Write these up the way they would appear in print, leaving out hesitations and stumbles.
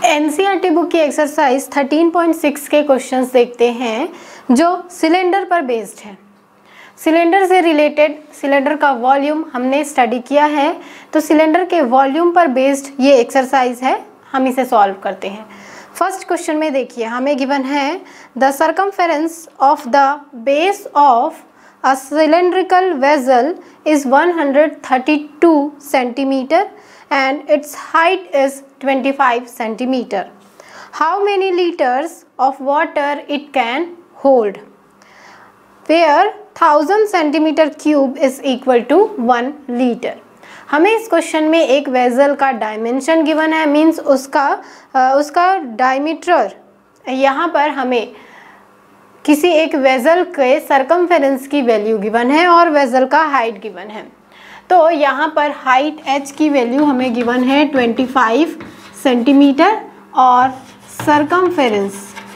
NCERT book की exercise 13.6 के questions देखते हैं जो सिलेंडर पर बेस्ड है। सिलेंडर से रिलेटेड सिलेंडर का वॉल्यूम हमने स्टडी किया है, तो सिलेंडर के वॉल्यूम पर बेस्ड ये एक्सरसाइज है, हम इसे सॉल्व करते हैं। फर्स्ट क्वेश्चन में देखिए हमें गिवन है the circumference of the base of a cylindrical vessel is 132 centimetre and its height is 25 centimeter. How many liters of water it can hold? Where 1000 centimeter cube is equal to 1 liter. हमें इस question में एक vessel का dimension given है, means उसका diameter. यहाँ पर हमें किसी एक वेसल के सर्कमफेरेंस की वैल्यू गिवन है और वेसल का हाइट गिवन है। तो यहाँ पर हाइट h की वैल्यू हमें गिवन है 25 सेंटीमीटर और सर्कमफेरेंस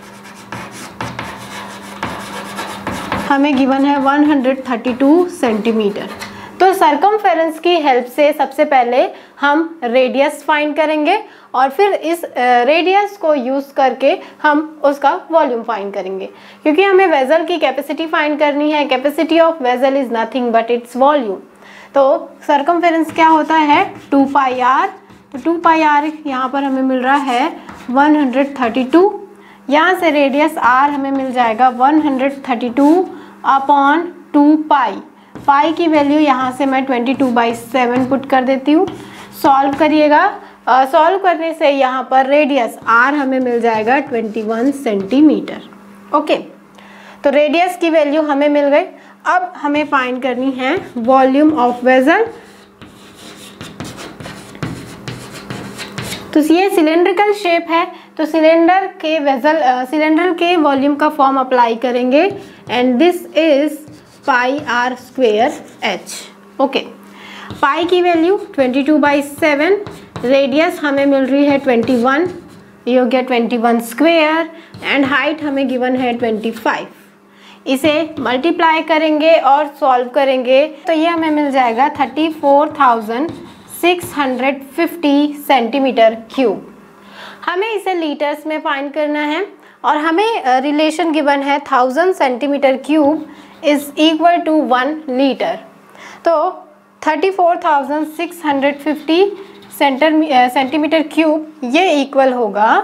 हमें गिवन है 132 सेंटीमीटर। तो सर्कमफेरेंस की हेल्प से सबसे पहले हम रेडियस फाइंड करेंगे और फिर इस रेडियस को यूज़ करके हम उसका वॉल्यूम फाइंड करेंगे, क्योंकि हमें वेसल की कैपेसिटी फाइंड करनी है। Capacity of vessel is nothing but its volume. तो सर्कमफेरेंस क्या होता है 2 पाई आर। तो 2 पाई आर यहाँ पर हमें मिल रहा है 132। यहाँ से रेडियस आर हमें मिल जाएगा 132 अपॉन 2 पाई। पाई की वैल्यू यहाँ से मैं 22/7 पुट कर देती हूँ। सॉल्व करिएगा। सॉल्व करने से यहाँ पर रेडियस आर हमें मिल जाएगा 21 सेंटीमीटर। ओके, तो रेडियस की वैल्यू हमें मिल गई। अब हमें फाइंड करनी है वॉल्यूम ऑफ वेसल। तो ये सिलेंड्रिकल शेप है, तो सिलेंडर के वॉल्यूम का फॉर्म अप्लाई करेंगे and this is pi r square h. Okay, pi की वैल्यू 22/7, रेडियस हमें मिल रही है 21, ये हो गया 21 स्क्वेयर एंड हाइट हमें गिवन है 25। इसे मल्टीप्लाई करेंगे और सॉल्व करेंगे तो ये हमें मिल जाएगा 34,650 सेंटीमीटर क्यूब। हमें इसे लीटर्स में फाइंड करना है और हमें रिलेशन गिवन है 1000 centimetre cube is equal to 1 litre. तो 34,650 सेंटीमीटर क्यूब ये इक्वल होगा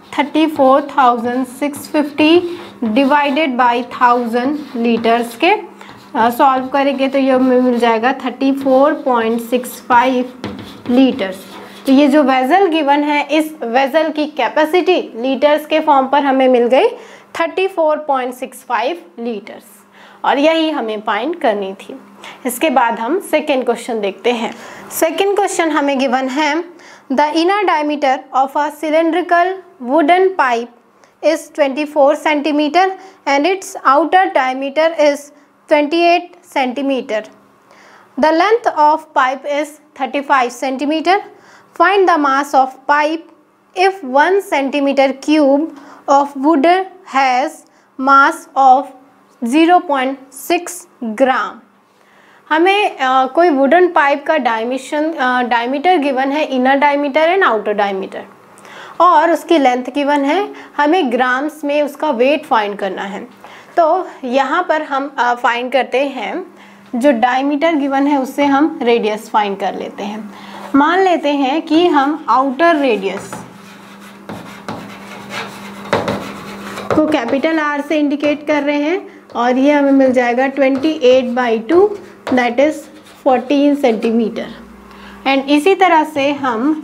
34,650 डिवाइडेड बाई 1000 लीटर्स के। सॉल्व करेंगे तो ये हमें मिल जाएगा 34.65 लीटर्स। तो ये जो वेसल गिवन है, इस वेसल की कैपेसिटी लीटर्स के फॉर्म पर हमें मिल गई 34.65 लीटर्स, और यही हमें फाइंड करनी थी। इसके बाद हम सेकेंड क्वेश्चन देखते हैं। सेकेंड क्वेश्चन हमें गिवन है the inner diameter of a cylindrical wooden pipe is 24 centimeter and its outer diameter is 28 centimeter. The length of pipe is 35 centimeter. Find the mass of pipe if 1 centimeter cube of wood has mass of 0.6 gram. हमें कोई wooden pipe का diameter given है, inner diameter and outer diameter, और उसकी length given है। हमें grams में उसका वेट फाइंड करना है। तो यहाँ पर हम फाइंड करते हैं, जो डायमीटर गिवन है उससे हम रेडियस फाइंड कर लेते हैं। मान लेते हैं कि हम आउटर रेडियस को कैपिटल आर से इंडिकेट कर रहे हैं और ये हमें मिल जाएगा 28/2 दैट इज़ 14 सेंटीमीटर। एंड इसी तरह से हम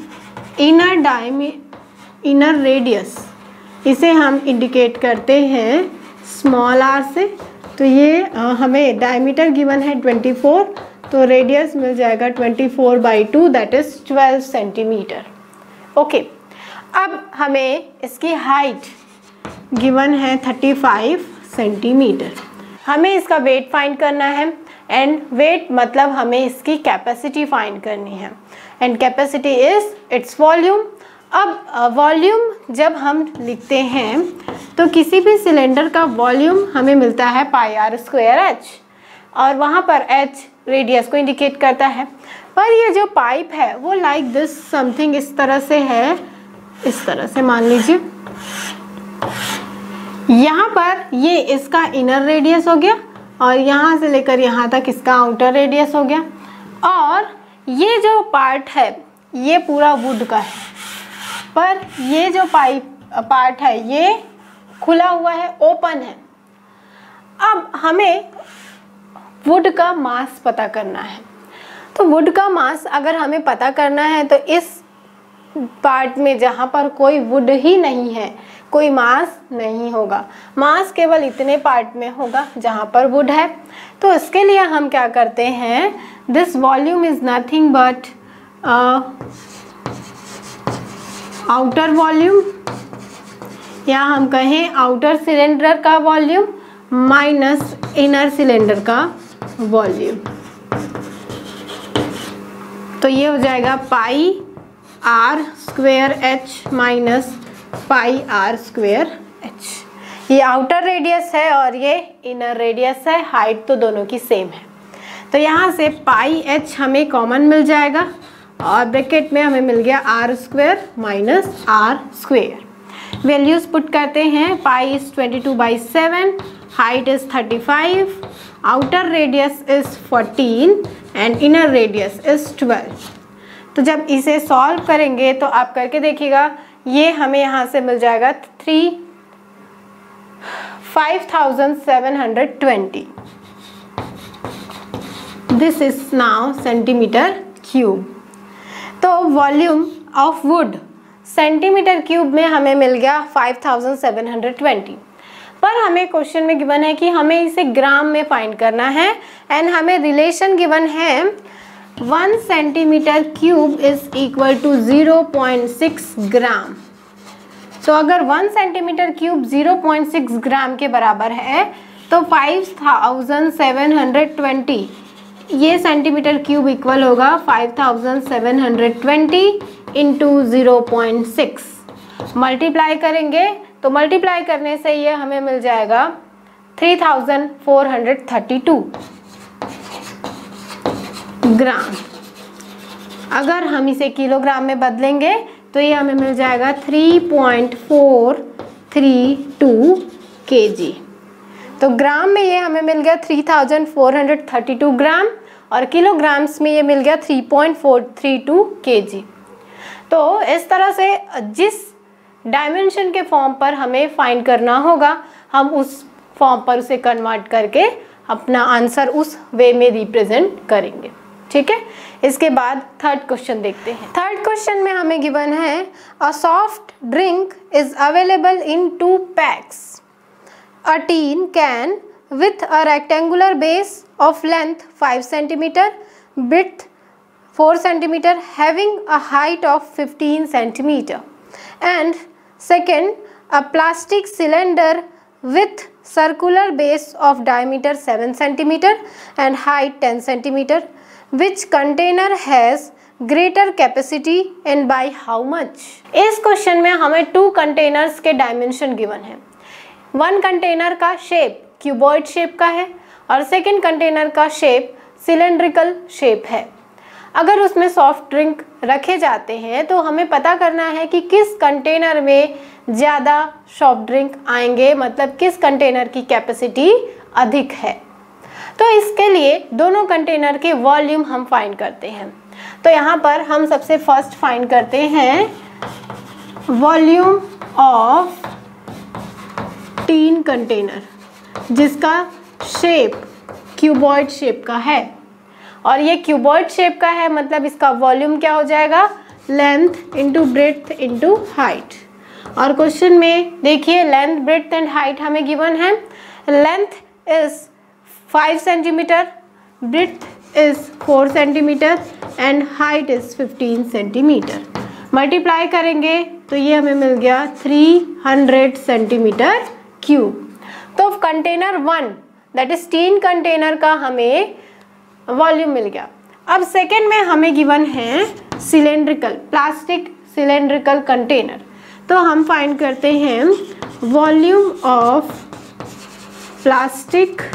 इनर रेडियस इसे हम इंडिकेट करते हैं स्मॉल आर से। तो ये हमें डायमीटर गिवन है 24, तो रेडियस मिल जाएगा 24/2 दैट इज़ 12 सेंटीमीटर। ओके, अब हमें इसकी हाइट गिवन है 35 सेंटीमीटर। हमें इसका वेट फाइंड करना है एंड वेट मतलब हमें इसकी कैपेसिटी फाइंड करनी है and capacity is its volume. अब वॉल्यूम जब हम लिखते हैं तो किसी भी सिलेंडर का वॉल्यूम हमें मिलता है पाई आर स्क्वायर एच, और वहाँ पर एच रेडियस को इंडिकेट करता है। पर ये जो पाइप है वो लाइक दिस समथिंग इस तरह से है इस तरह से मान लीजिए, यहाँ पर ये इसका इनर रेडियस हो गया और यहाँ से लेकर यहाँ तक इसका आउटर रेडियस हो गया। और ये जो पार्ट है ये पूरा वुड का है, पर ये जो पार्ट है ये खुला हुआ है, ओपन है। अब हमें वुड का मास पता करना है। तो वुड का मास अगर हमें पता करना है तो इस पार्ट में जहाँ पर कोई वुड ही नहीं है, कोई मास नहीं होगा। मास केवल इतने पार्ट में होगा जहाँ पर वुड है। तो इसके लिए हम क्या करते हैं, this volume is nothing but outer volume, या हम कहें आउटर सिलेंडर का वॉल्यूम माइनस इनर सिलेंडर का वॉल्यूम। तो ये हो जाएगा pi r square h minus pi r square h. ये आउटर रेडियस है और ये इनर रेडियस है, हाइट तो दोनों की सेम है। तो यहाँ से पाई एच हमें कॉमन मिल जाएगा और ब्रैकेट में हमें मिल गया r square minus r square. Values put करते हैं, pi is 22/7, height is 35, outer radius is 14 and inner radius is 12। तो जब इसे सॉल्व करेंगे तो आप करके देखिएगा, ये हमें यहाँ से मिल जाएगा 5720। This is now centimetre cube. तो volume of wood centimetre cube में हमें मिल गया 5720। पर हमें क्वेश्चन में गिवन है कि हमें इसे ग्राम में फाइंड करना है एंड हमें रिलेशन गिवन है 1 centimetre cube is equal to 0.6 gram. तो अगर 1 सेंटीमीटर क्यूब 0.6 ग्राम के बराबर है तो 5720 ये सेंटीमीटर क्यूब इक्वल होगा 5720 इंटू 0.6। मल्टीप्लाई करेंगे तो मल्टीप्लाई करने से ये हमें मिल जाएगा 3432 ग्राम। अगर हम इसे किलोग्राम में बदलेंगे तो ये हमें मिल जाएगा 3.432 kg। तो ग्राम में ये हमें मिल गया 3432 ग्राम और किलोग्राम्स में ये मिल गया 3.432 kg। तो इस तरह से जिस डायमेंशन के फॉर्म पर हमें फाइंड करना होगा हम उस फॉर्म पर उसे कन्वर्ट करके अपना आंसर उस वे में रिप्रेजेंट करेंगे। ठीक है, इसके बाद थर्ड क्वेश्चन देखते हैं। थर्ड क्वेश्चन में हमें गिवन है a soft drink is available in 2 packs. A tin can with a rectangular base of length 5 cm, width 4 cm, having a height of 15 cm, and second a plastic cylinder with circular base of diameter 7 cm and height 10 cm, which container has greater capacity and by how much? इस question में हमें 2 containers के dimension given है। 1 container का shape cuboid shape का है और second container का शेप सिलेंड्रिकल शेप है। अगर उसमें सॉफ्ट ड्रिंक रखे जाते हैं तो हमें पता करना है कि किस कंटेनर में ज़्यादा सॉफ्ट ड्रिंक आएंगे, मतलब किस कंटेनर की कैपेसिटी अधिक है। तो इसके लिए दोनों कंटेनर के वॉल्यूम हम फाइंड करते हैं। तो यहाँ पर हम सबसे फर्स्ट फाइंड करते हैं वॉल्यूम ऑफ टीन कंटेनर जिसका शेप क्यूबॉइड शेप का है और ये क्यूबॉइड शेप का है, मतलब इसका वॉल्यूम क्या हो जाएगा, length into breadth into height. और क्वेश्चन में देखिए लेंथ ब्रेड्थ एंड हाइट हमें गिवन है। Length is 5 centimetre, breadth is 4 centimetre and height is 15 centimetre. Multiply करेंगे तो ये हमें मिल गया 300 सेंटीमीटर क्यूब। तो container 1 that is tin container का हमें वॉल्यूम मिल गया। अब सेकेंड में हमें गिवन है सिलेंड्रिकल प्लास्टिक सिलेंड्रिकल कंटेनर। तो हम फाइंड करते हैं volume of plastic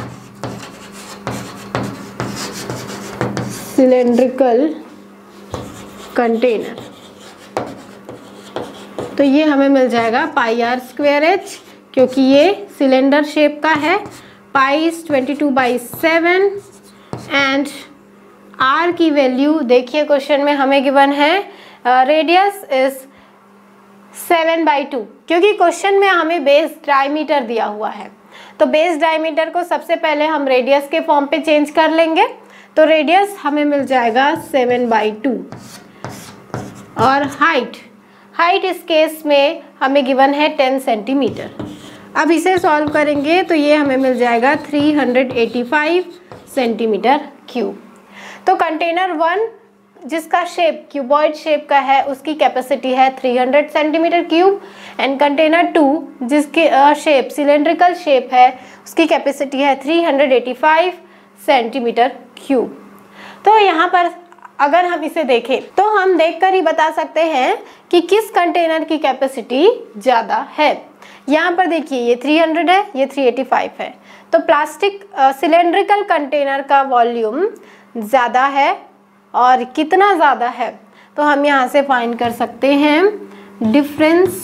cylindrical container. तो ये हमें मिल जाएगा पाई आर स्क्वायर एच, क्योंकि ये सिलेंडर शेप का है। पाई इज 22/7 एंड आर की वैल्यू देखिए क्वेश्चन में हमें गिवन है रेडियस इज 7/2, क्योंकि क्वेश्चन में हमें बेस डायमीटर दिया हुआ है। तो बेस डायमीटर को सबसे पहले हम रेडियस के फॉर्म पे चेंज कर लेंगे। तो रेडियस हमें मिल जाएगा 7/2 और हाइट इस केस में हमें गिवन है 10 सेंटीमीटर। अब इसे सॉल्व करेंगे तो ये हमें मिल जाएगा 385 सेंटीमीटर क्यूब। तो कंटेनर 1 जिसका शेप क्यूबॉइड शेप का है उसकी कैपेसिटी है 300 सेंटीमीटर क्यूब एंड कंटेनर 2 जिसकी शेप सिलेंड्रिकल शेप है उसकी कैपेसिटी है 385 सेंटीमीटर क्यूब। तो यहाँ पर अगर हम इसे देखें तो हम देखकर ही बता सकते हैं कि किस कंटेनर की कैपेसिटी ज़्यादा है। यहाँ पर देखिए ये 300 है, ये 385 है, तो प्लास्टिक सिलेंड्रिकल कंटेनर का वॉल्यूम ज़्यादा है। और कितना ज़्यादा है तो हम यहाँ से फाइंड कर सकते हैं डिफरेंस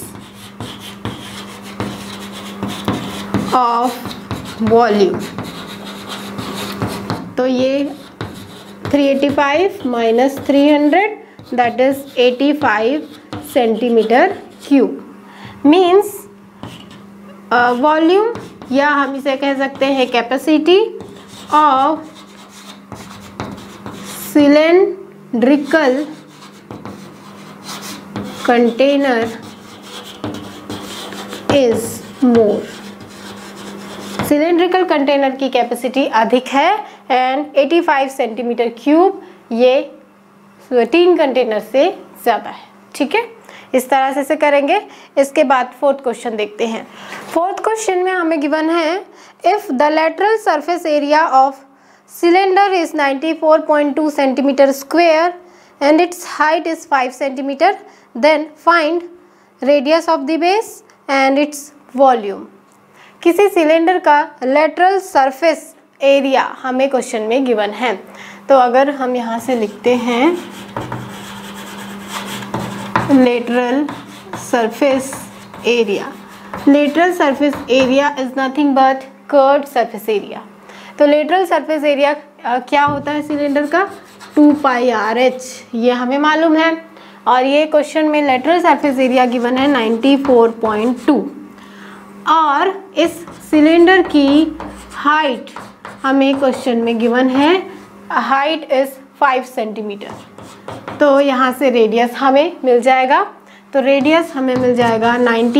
ऑफ वॉल्यूम। तो ये 385 minus 300 that is 85 centimetre cube means volume, या हम इसे कह सकते हैं capacity of cylindrical container is more. Cylindrical container की कैपेसिटी अधिक है एंड 85 सेंटीमीटर क्यूब ये 3 कंटेनर से ज़्यादा है। ठीक है, इस तरह से इसे करेंगे। इसके बाद फोर्थ क्वेश्चन देखते हैं। फोर्थ क्वेश्चन में हमें गिवन है if the lateral surface area of cylinder is 94.2 centimeter square and its height is 5 centimeter, then find radius of the base and its volume। किसी सिलेंडर का लेटरल सरफेस एरिया हमें question में given है। तो अगर हम यहाँ से लिखते हैं lateral surface area, lateral surface area is nothing but curved surface area. तो लेटरल सरफेस एरिया क्या होता है सिलेंडर का 2πRh, ये हमें मालूम है। और ये क्वेश्चन में लेटरल सरफेस एरिया गिवन है 94.2 और इस सिलेंडर की हाइट हमें क्वेश्चन में गिवन है हाइट इज 5 सेंटीमीटर। तो यहाँ से रेडियस हमें मिल जाएगा। तो रेडियस हमें मिल जाएगा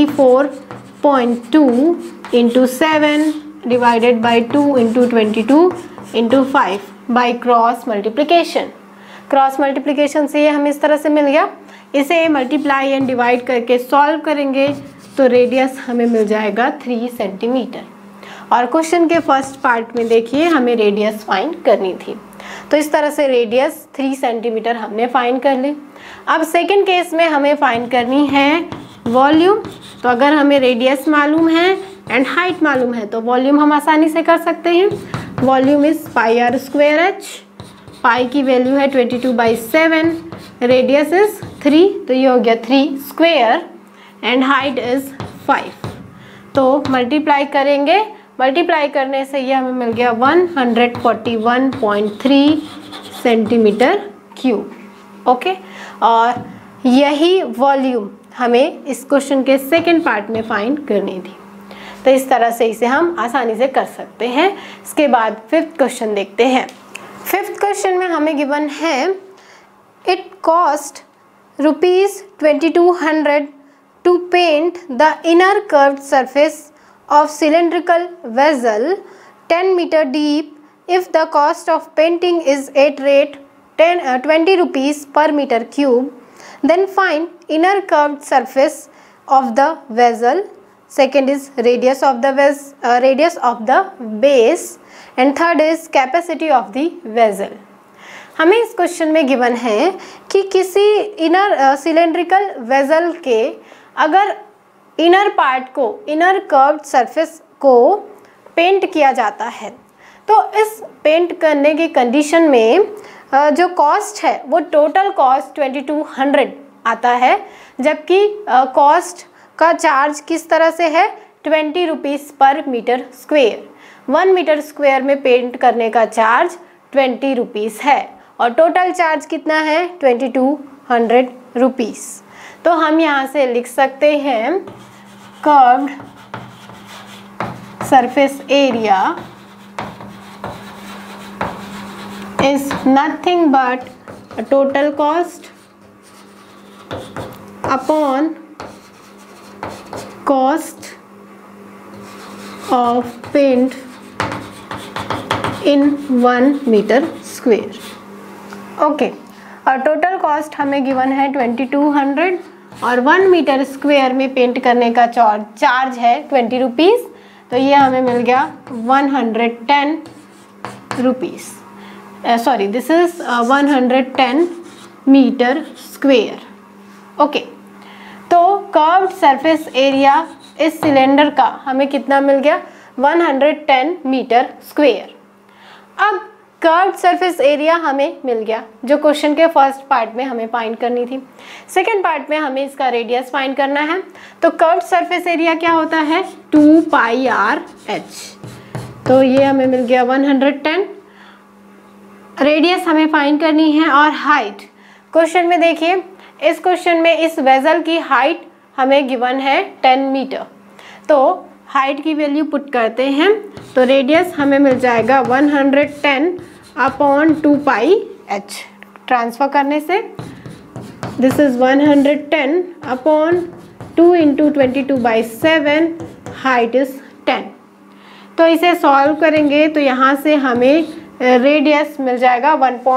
94.2 into 7 divided by 2 into 22 into 5 by cross multiplication. Cross multiplication से ये हमें इस तरह से मिल गया। इसे मल्टीप्लाई एंड डिवाइड करके सॉल्व करेंगे तो रेडियस हमें मिल जाएगा 3 सेंटीमीटर। और क्वेश्चन के फर्स्ट पार्ट में देखिए हमें रेडियस फाइंड करनी थी, तो इस तरह से रेडियस 3 सेंटीमीटर हमने फाइंड कर ली। अब सेकंड केस में हमें फाइंड करनी है वॉल्यूम। तो अगर हमें रेडियस मालूम है एंड हाइट मालूम है तो वॉल्यूम हम आसानी से कर सकते हैं। Volume is πr square h, pi की वैल्यू है 22/7, रेडियस इज 3, तो ये हो गया 3 स्क्वायर एंड हाइट इज 5। तो मल्टीप्लाई करेंगे, मल्टीप्लाई करने से ये हमें मिल गया 141.3 सेंटीमीटर क्यूब। ओके, और यही वॉल्यूम हमें इस क्वेश्चन के सेकंड पार्ट में फाइंड करनी थी। तो इस तरह से इसे हम आसानी से कर सकते हैं। इसके बाद फिफ्थ क्वेश्चन देखते हैं। फिफ्थ क्वेश्चन में हमें गिवन है it cost ₹2200 to paint the inner curved surface of cylindrical vessel 10 meter deep if the cost of painting is at rate 20 rupees per meter cube, then find inner curved surface of the vessel, second is radius of the base and third is capacity of the vessel। हमें इस question में given है कि किसी inner cylindrical vessel के अगर inner part को, inner curved surface को पेंट किया जाता है तो इस पेंट करने की कंडीशन में जो कॉस्ट है वो टोटल कॉस्ट 2200 आता है, जबकि कॉस्ट का चार्ज किस तरह से है 20 रुपीज़ पर मीटर स्क्वेयर। 1 मीटर स्क्वेयर में पेंट करने का चार्ज 20 रुपीज़ है और टोटल चार्ज कितना है 2200 रुपीज़। तो हम यहाँ से लिख सकते हैं curved surface area is nothing but a total cost upon cost of paint in 1 meter square। Okay, और टोटल कॉस्ट हमें गिवन है 2200 और 1 मीटर स्क्वेयर में पेंट करने का चार्ज है 20 रुपीज़, तो ये हमें मिल गया 110 rupees. Sorry, this is 110 metre square. Okay, तो कर्व्ड सरफेस एरिया इस सिलेंडर का हमें कितना मिल गया 110 मीटर स्क्वेयर। अब कर्व्ड सरफेस एरिया हमें मिल गया, जो क्वेश्चन के फर्स्ट पार्ट में हमें फाइंड करनी थी। सेकंड पार्ट में हमें इसका रेडियस फाइंड करना है। तो कर्व्ड सरफेस एरिया क्या होता है 2 पाई आर एच, तो ये हमें मिल गया 110। रेडियस हमें फाइंड करनी है और हाइट। क्वेश्चन में देखिए, इस क्वेश्चन में इस वेजल की हाइट हमें गिवन है 10 मीटर, तो हाइट की वैल्यू पुट करते हैं, तो रेडियस हमें मिल जाएगा 110 अपॉन 2 पाई एच। ट्रांसफर करने से this is 110 upon 2 into 22/7, height is 10। तो इसे सॉल्व करेंगे तो यहाँ से हमें रेडियस मिल जाएगा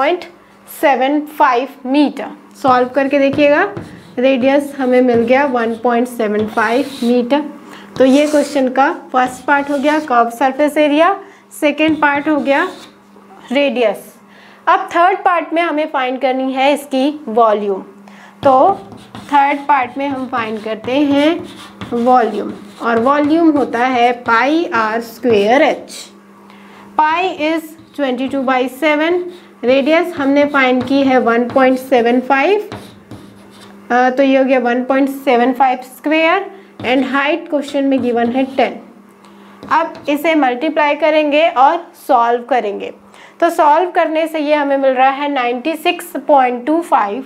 1.75 मीटर। सॉल्व करके देखिएगा, रेडियस हमें मिल गया 1.75 मीटर। तो ये क्वेश्चन का फर्स्ट पार्ट हो गया curve surface area, second part हो गया रेडियस। अब थर्ड पार्ट में हमें फाइंड करनी है इसकी वॉल्यूम। तो थर्ड पार्ट में हम फाइंड करते हैं वॉल्यूम, और वॉल्यूम होता है pi r square h. Pi is 22/7, radius हमने फाइंड की है 1.75, तो ये हो गया 1.75 स्क्वेयर, एंड हाइट क्वेश्चन में गिवन है 10। अब इसे मल्टीप्लाई करेंगे और सॉल्व करेंगे, तो सॉल्व करने से ये हमें मिल रहा है 96.25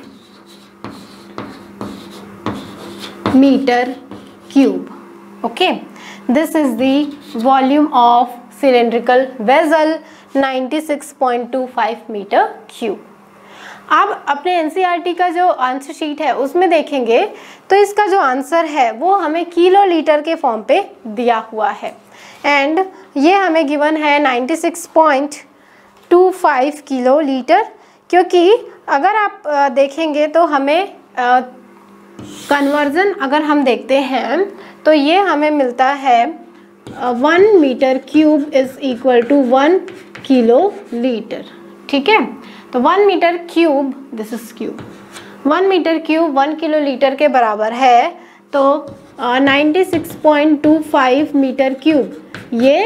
metre cube. Okay, this is the volume of cylindrical vessel 96.25 metre cube. अब अपने एनसीईआरटी का जो आंसर शीट है उसमें देखेंगे तो इसका जो आंसर है वो हमें किलो लीटर के फॉर्म पे दिया हुआ है, एंड ये हमें गिवन है 96.25 किलो लीटर, क्योंकि अगर आप देखेंगे तो हमें कन्वर्जन अगर हम देखते हैं तो ये हमें मिलता है 1 metre cube is equal to 1 kilolitre. ठीक है, तो 1 metre cube, this is cube, 1 metre cube 1 kilolitre के बराबर है, तो 96.25 मीटर क्यूब ये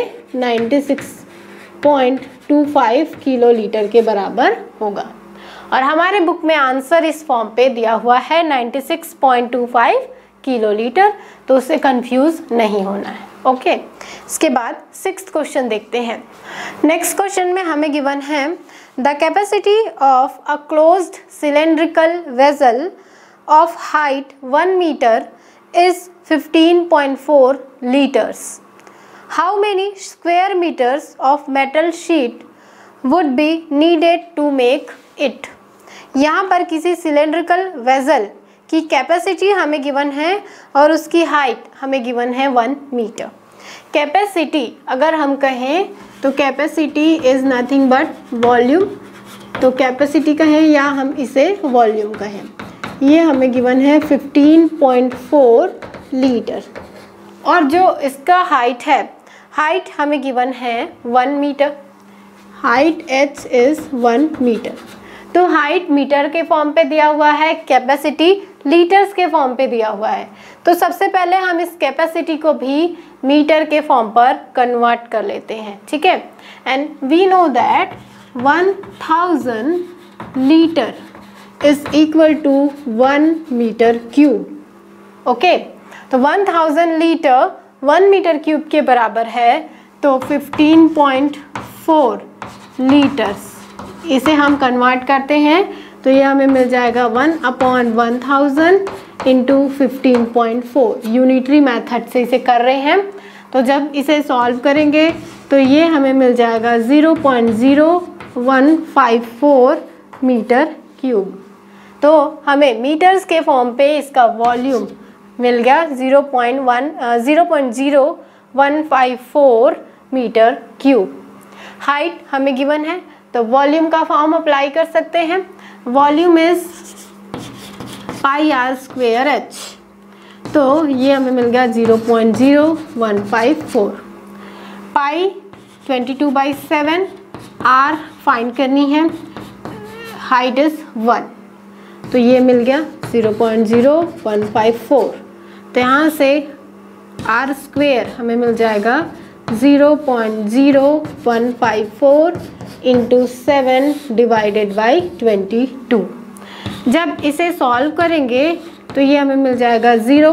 96.25 किलो लीटर के बराबर होगा। और हमारे बुक में आंसर इस फॉर्म पे दिया हुआ है 96.25 किलो लीटर, तो उससे कंफ्यूज नहीं होना है। ओके, इसके बाद 6th क्वेश्चन देखते हैं। नेक्स्ट क्वेश्चन में हमें गिवन है the capacity of a closed cylindrical vessel of height 1 metre is 15.4 liters. How many square meters of metal sheet would be needed to make it? यहाँ पर किसी सिलेंड्रिकल वेसल की capacity हमें given है और उसकी हाइट हमें गिवन है 1 मीटर। कैपेसिटी अगर हम कहें तो capacity is nothing but volume, तो कैपेसिटी कहें या हम इसे वॉल्यूम कहें, ये हमें गिवन है 15.4 लीटर। और जो इसका हाइट है, हाइट हमें गिवन है 1 metre, height h is 1 metre. तो हाइट मीटर के फॉर्म पे दिया हुआ है, कैपेसिटी लीटर्स के फॉर्म पे दिया हुआ है, तो सबसे पहले हम इस कैपेसिटी को भी मीटर के फॉर्म पर कन्वर्ट कर लेते हैं। ठीक है, and we know that 1000 litre is equal to 1 metre cube. Okay, तो 1000 लीटर 1 मीटर क्यूब के बराबर है, तो 15.4 लीटर्स। इसे हम कन्वर्ट करते हैं तो ये हमें मिल जाएगा 1/1000 इंटू 15.4। यूनिटरी मेथड से इसे कर रहे हैं, तो जब इसे सॉल्व करेंगे तो ये हमें मिल जाएगा 0.0154 मीटर क्यूब। तो हमें मीटर्स के फॉर्म पे इसका वॉल्यूम मिल गया 0.0154 मीटर क्यूब। हाइट हमें गिवन है, तो वॉल्यूम का फॉर्म अप्लाई कर सकते हैं। Volume is pi r square h, तो ये हमें मिल गया 0.0154। पाई 22/7, आर फाइंड करनी है, हाइट इज 1, तो ये मिल गया 0.0154। तो यहाँ से आर स्क्वेयर हमें मिल जाएगा 0.0154 इंटू 7 डिवाइडेड बाई 22। जब इसे सॉल्व करेंगे तो ये हमें मिल जाएगा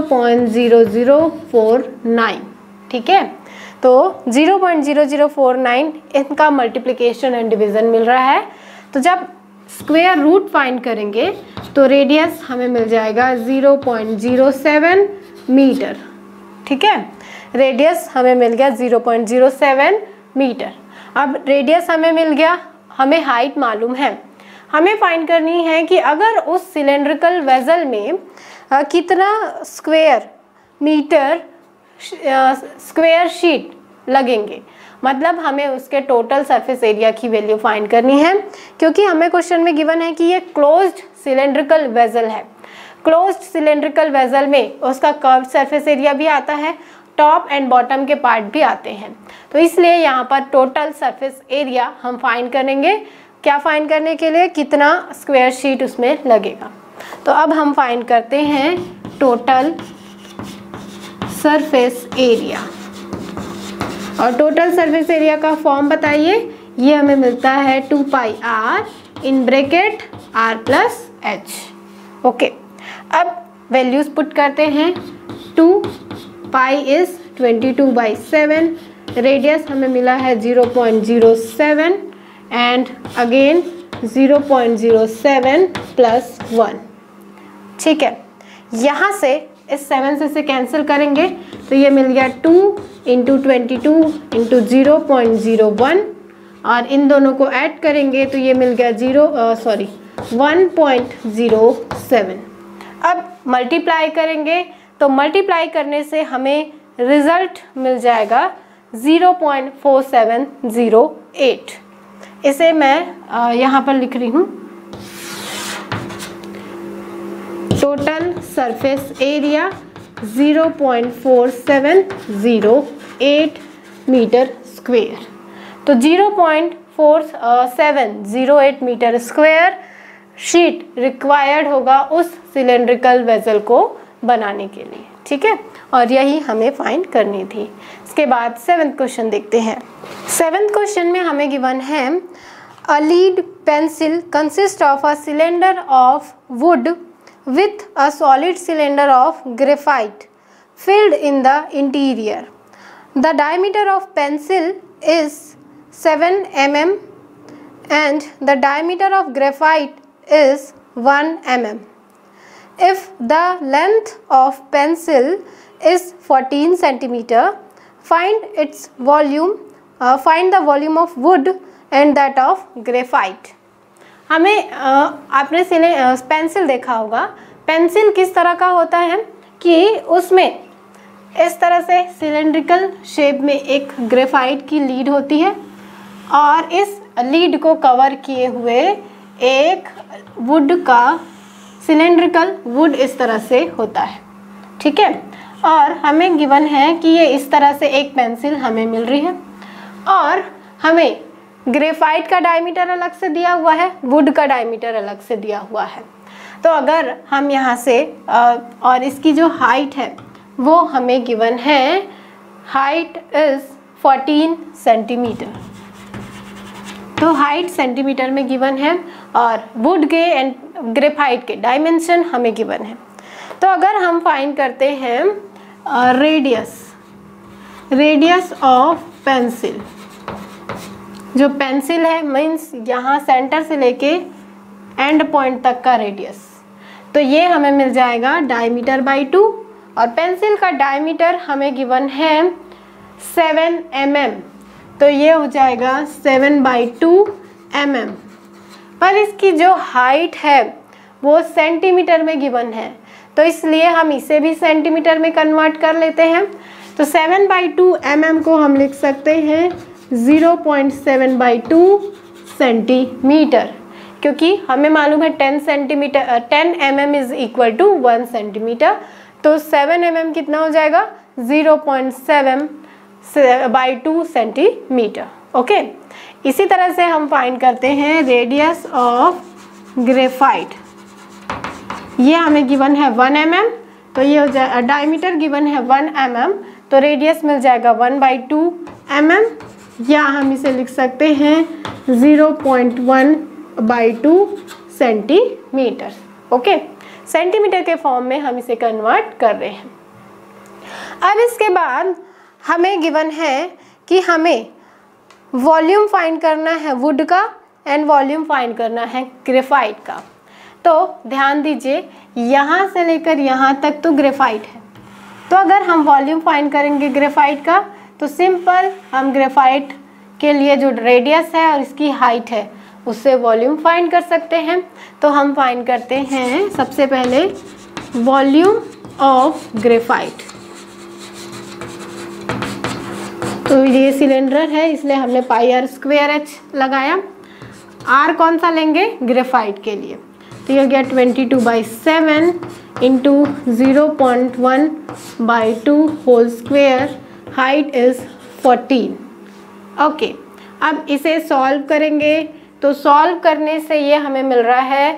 0.0049। ठीक है, तो 0.0049 इनका मल्टीप्लिकेशन एंड डिवीज़न मिल रहा है। तो जब स्क्वायर रूट फाइंड करेंगे तो रेडियस हमें मिल जाएगा 0.07 मीटर। ठीक है, रेडियस हमें मिल गया 0.07 मीटर। अब रेडियस हमें मिल गया, हमें हाइट मालूम है। हमें फाइंड करनी है कि अगर उस सिलेंड्रिकल वेसल में कितना स्क्वायर मीटर स्क्वायर शीट लगेंगे, मतलब हमें उसके टोटल सरफेस एरिया की वैल्यू फाइंड करनी है। क्योंकि हमें क्वेश्चन में गिवन है कि ये क्लोज्ड सिलेंड्रिकल वेसल है। क्लोज्ड सिलेंड्रिकल वेसल में उसका कर्व्ड सरफेस एरिया भी आता है, टॉप एंड बॉटम के पार्ट भी आते हैं। तो इसलिए यहाँ पर टोटल सरफेस एरिया हम फाइंड करेंगे। क्या फाइंड करने के लिए, कितना स्क्वायर शीट उसमें लगेगा। तो अब हम फाइंड करते हैं टोटल सरफेस एरिया। और टोटल सरफेस एरिया का फॉर्म बताइए। ये हमें मिलता है 2 pi r in bracket r plus h. Okay, अब वैल्यूज पुट करते हैं। 2 पाई इज 22/7, रेडियस हमें मिला है 0.07 एंड अगेन 0.07 प्लस 1। ठीक है, यहाँ से इस 7 से कैंसिल करेंगे तो ये मिल गया 2 इंटू 22 इंटू 0.01, और इन दोनों को ऐड करेंगे तो ये मिल गया 1.07। अब मल्टीप्लाई करेंगे तो मल्टीप्लाई करने से हमें रिजल्ट मिल जाएगा 0.4708। इसे मैं यहाँ पर लिख रही हूँ, total surface area 0.4708 metre square. तो 0.4708 मीटर स्क्वायर शीट रिक्वायर्ड होगा उस सिलेंड्रिकल वेसल को बनाने के लिए। ठीक है, और यही हमें फाइंड करनी थी। इसके बाद 7th क्वेश्चन देखते हैं। 7th क्वेश्चन में हमें गिवन है a lead pencil consist of a cylinder of wood with a solid cylinder of graphite filled in the interior. The diameter of pencil is 7 mm and the diameter of graphite is 1 mm. If the length of pencil is 14 centimeter, find its volume, find the volume of wood and that of graphite. हमें आपने pencil देखा होगा। Pencil किस तरह का होता है कि उसमें इस तरह से सिलेंड्रिकल शेप में एक ग्रेफाइट की लीड होती है और इस लीड को कवर किए हुए एक वुड का सिलेंड्रिकल वुड इस तरह से होता है। ठीक है, और हमें गिवन है कि ये इस तरह से एक पेंसिल हमें मिल रही है और हमें ग्रेफाइट का डायमीटर अलग से दिया हुआ है, वुड का डायमीटर अलग से दिया हुआ है। तो अगर हम यहाँ से और इसकी जो हाइट है वो हमें गिवन है, हाइट इज 14 सेंटीमीटर। तो हाइट सेंटीमीटर में गिवन है और वुड के एंड ग्रेफाइट के डायमेंशन हमें गिवन है। तो अगर हम फाइंड करते हैं रेडियस ऑफ पेंसिल, जो पेंसिल है मीन्स यहाँ सेंटर से लेके एंड पॉइंट तक का रेडियस, तो ये हमें मिल जाएगा डायमीटर बाई 2, और पेंसिल का डायमीटर हमें गिवन है 7 mm, तो ये हो जाएगा 7/2 mm। पर इसकी जो हाइट है वो सेंटीमीटर में गिवन है, तो इसलिए हम इसे भी सेंटीमीटर में कन्वर्ट कर लेते हैं। तो 7/2 mm को हम लिख सकते हैं 0.7/2 सेंटीमीटर, क्योंकि हमें मालूम है 10 mm is equal to 1 centimetre, तो 7 mm कितना हो जाएगा 0.7/2 सेंटीमीटर। ओके, इसी तरह से हम फाइंड करते हैं रेडियस ऑफ ग्रेफाइट, ये हमें गिवन है 1 mm, तो ये हो जाए डायमीटर गिवन है 1 mm, तो रेडियस मिल जाएगा 1/2 mm, या हम इसे लिख सकते हैं 0.1/2 सेंटीमीटर। ओके, सेंटीमीटर के फॉर्म में हम इसे कन्वर्ट कर रहे हैं। अब इसके बाद हमें गिवन है कि हमें वॉल्यूम फाइंड करना है वुड का एंड वॉल्यूम फाइंड करना है ग्रेफाइट का। तो ध्यान दीजिए, यहाँ से लेकर यहाँ तक तो ग्रेफाइट है, तो अगर हम वॉल्यूम फाइंड करेंगे ग्रेफाइट का तो सिंपल हम ग्रेफाइट के लिए जो रेडियस है और इसकी हाइट है उससे वॉल्यूम फाइंड कर सकते हैं। तो हम फाइंड करते हैं सबसे पहले वॉल्यूम ऑफ ग्रेफाइट। तो ये सिलेंडर है इसलिए हमने πr² लगाया। r कौन सा लेंगे ग्रेफाइट के लिए, तो ये गया 22/7 into 0.1/2 whole square, height is 14। Okay, अब इसे सॉल्व करेंगे तो सॉल्व करने से ये हमें मिल रहा है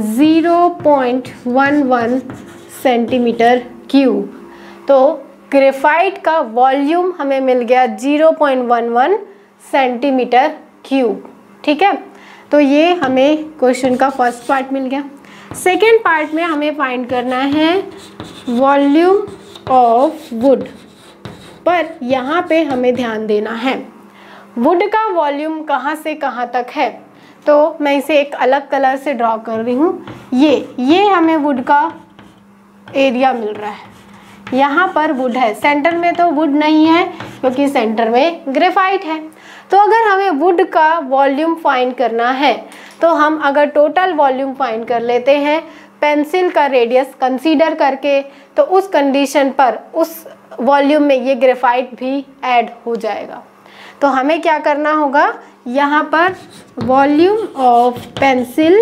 0.11 सेंटीमीटर क्यूब। तो ग्रेफाइट का वॉल्यूम हमें मिल गया 0.11 सेंटीमीटर क्यूब। ठीक है, तो ये हमें क्वेश्चन का फर्स्ट पार्ट मिल गया। सेकेंड पार्ट में हमें फाइंड करना है वॉल्यूम ऑफ वुड, पर यहाँ पे हमें ध्यान देना है वुड का वॉल्यूम कहाँ से कहाँ तक है। तो मैं इसे एक अलग कलर से ड्रॉ कर रही हूँ। ये हमें वुड का एरिया मिल रहा है, यहाँ पर वुड है, सेंटर में तो वुड नहीं है क्योंकि सेंटर में ग्रेफाइट है। तो अगर हमें वुड का वॉल्यूम फाइंड करना है तो हम अगर टोटल वॉल्यूम फाइंड कर लेते हैं पेंसिल का रेडियस कंसीडर करके, तो उस कंडीशन पर उस वॉल्यूम में ये ग्रेफाइट भी ऐड हो जाएगा। तो हमें क्या करना होगा, यहाँ पर volume of pencil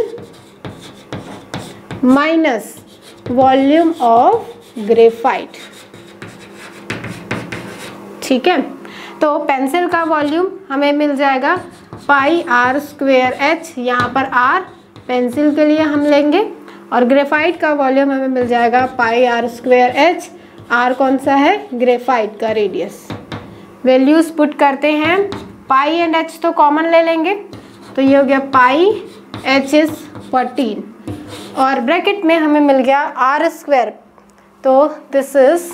minus volume of graphite. ठीक है, तो पेंसिल का वॉल्यूम हमें मिल जाएगा πr²h, यहाँ पर r पेंसिल के लिए हम लेंगे, और ग्रेफाइट का वॉल्यूम हमें मिल जाएगा πr²h, r कौन सा है ग्रेफाइट का रेडियस। वैल्यूज पुट करते हैं, पाई एंड h तो कॉमन ले लेंगे, तो ये हो गया पाई, h इज 14, और ब्रैकेट में हमें मिल गया r², तो this is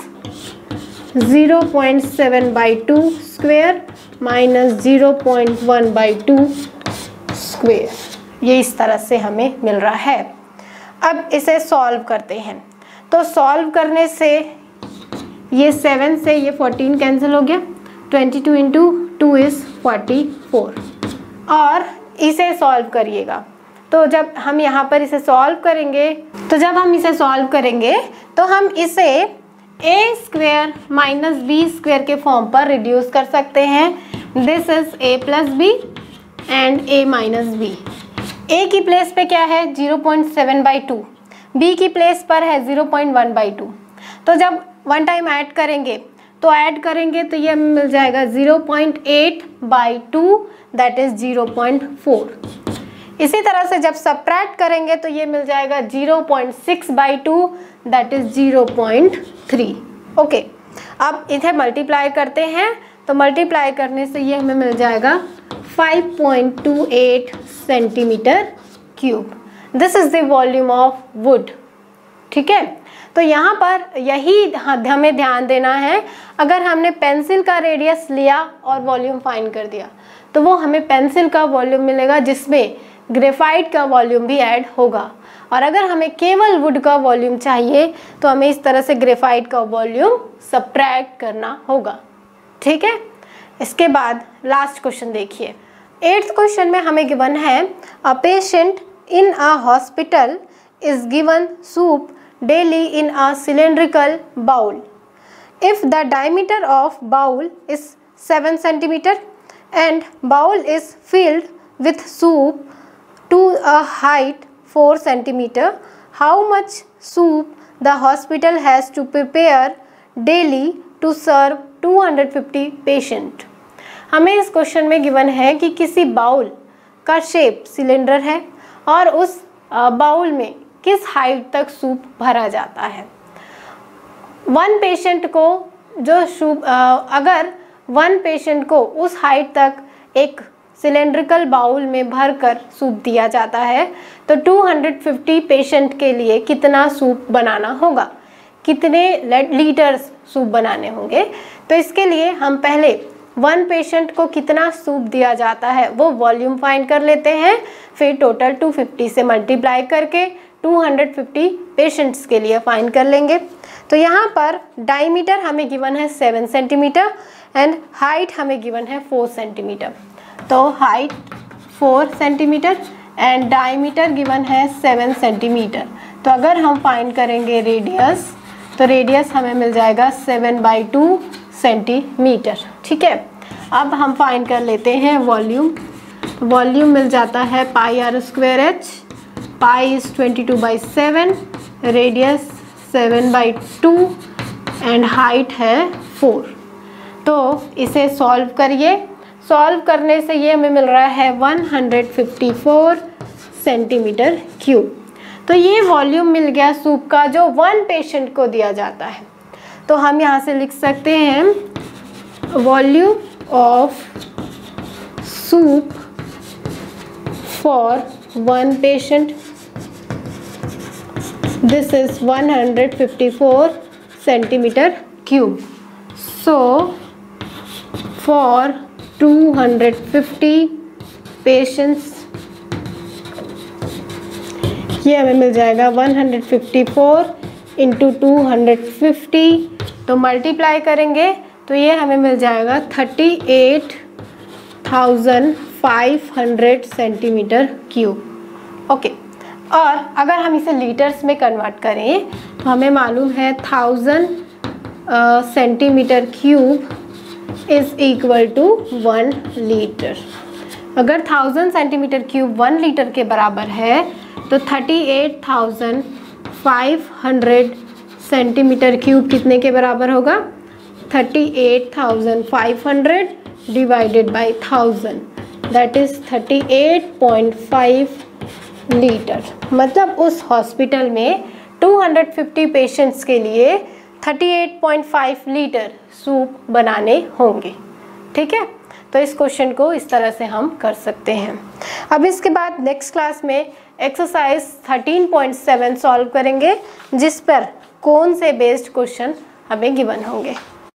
0.7/2 square minus 0.1/2 square, ये इस तरह से हमें मिल रहा है। अब इसे सॉल्व करते हैं, तो सॉल्व करने से ये 7 से ये 14 कैंसिल हो गया, 22 इंटू 2 इज़ 44, और इसे सॉल्व करिएगा। तो जब हम यहाँ पर इसे सॉल्व करेंगे तो हम इसे a² माइनस b² के फॉर्म पर रिड्यूस कर सकते हैं। This is a plus B and a minus B. a की प्लेस पे क्या है 0.7/2, b की प्लेस पर है 0.1/2। तो जब वन टाइम ऐड करेंगे तो ये मिल जाएगा 0.8/2, दैट इज 0.4। इसी तरह से जब सब्ट्रैक्ट करेंगे तो ये मिल जाएगा 0.6/2, दैट इज 0.3। ओके, अब इसे मल्टीप्लाई करते हैं, तो मल्टीप्लाई करने से ये हमें मिल जाएगा 5.28 centimetre cube, this is the volume of wood. ठीक है, तो यहाँ पर यही हमें ध्यान देना है। अगर हमने पेंसिल का रेडियस लिया और वॉल्यूम फाइंड कर दिया तो वो हमें पेंसिल का वॉल्यूम मिलेगा जिसमें ग्रेफाइट का वॉल्यूम भी ऐड होगा। और अगर हमें केवल वुड का वॉल्यूम चाहिए तो हमें इस तरह से ग्रेफाइट का वॉल्यूम सब्ट्रैक्ट करना होगा। ठीक है, इसके बाद लास्ट क्वेश्चन देखिए। 8th क्वेश्चन में हमें गिवन है a patient in a hospital is given soup daily in a cylindrical bowl. If the diameter of bowl is 7 cm and bowl is filled with soup to a height 4 cm, how much soup the hospital has to prepare daily to serve 250 patient? हमें इस question में given है कि किसी bowl का shape cylinder है और उस बाउल में किस हाइट तक सूप भरा जाता है। वन पेशेंट को जो सूप अगर वन पेशेंट को उस हाइट तक एक सिलेंड्रिकल बाउल में भरकर सूप दिया जाता है तो 250 पेशेंट के लिए कितना सूप बनाना होगा, कितने लीटर्स सूप बनाने होंगे। तो इसके लिए हम पहले वन पेशेंट को कितना सूप दिया जाता है वो वॉल्यूम फाइंड कर लेते हैं, फिर टोटल 250 से मल्टीप्लाई करके 250 पेशेंट्स के लिए फाइंड कर लेंगे। तो यहाँ पर डायमीटर हमें गिवन है 7 सेंटीमीटर एंड हाइट हमें गिवन है 4 सेंटीमीटर। तो height 4 centimetre and diameter given है 7 सेंटीमीटर। तो अगर हम फाइंड करेंगे रेडियस तो रेडियस हमें मिल जाएगा 7/2 सेंटीमीटर। ठीक है, अब हम फाइंड कर लेते हैं वॉल्यूम। वॉल्यूम मिल जाता है πr²h, pi is 22/7, radius 7/2 and height है 4। तो इसे सॉल्व करिए, सॉल्व करने से ये हमें मिल रहा है 154 सेंटीमीटर क्यूब। तो ये वॉल्यूम मिल गया सूप का जो वन पेशेंट को दिया जाता है। तो हम यहाँ से लिख सकते हैं volume of soup for one patient, this is 154 centimeter cube. So for 250 patients ये हमें मिल जाएगा 154 इंटू 250, तो मल्टीप्लाई करेंगे तो ये हमें मिल जाएगा 38,500 सेंटीमीटर क्यूब। ओके, और अगर हम इसे लीटर्स में कन्वर्ट करें तो हमें मालूम है 1000 centimetre cube is equal to 1 litre. अगर 1000 सेंटीमीटर क्यूब 1 लीटर के बराबर है तो 38,500 सेंटीमीटर क्यूब कितने के बराबर होगा? 38,500 divided by 1000, that is 38.5 litre. मतलब उस हॉस्पिटल में 250 पेशेंट्स के लिए 38.5 लीटर सूप बनाने होंगे। ठीक है, तो इस क्वेश्चन को इस तरह से हम कर सकते हैं। अब इसके बाद नेक्स्ट क्लास में एक्सरसाइज 13.7 सॉल्व करेंगे जिस पर कौन से बेस्ड क्वेश्चन हमें गिवन होंगे।